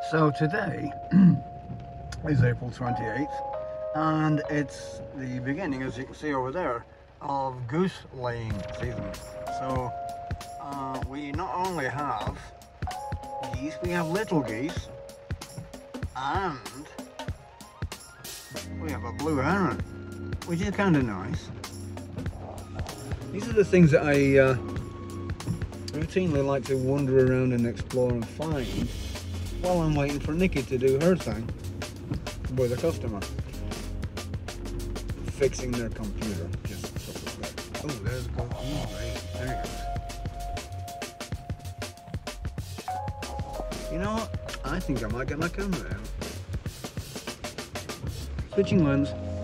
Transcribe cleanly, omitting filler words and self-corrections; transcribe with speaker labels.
Speaker 1: So today is April 28th and it's the beginning, as you can see over there, of goose laying season. So we not only have geese, we have little geese, and we have a blue heron, which is kind of nice. These are the things that I routinely like to wander around and explore and find while I'm waiting for Nikki to do her thing with a customer. Fixing their computer, just stuff like that. Oh, there's the goat. Oh, right. There it goes. You know what? I think I might get my camera out. Switching lens.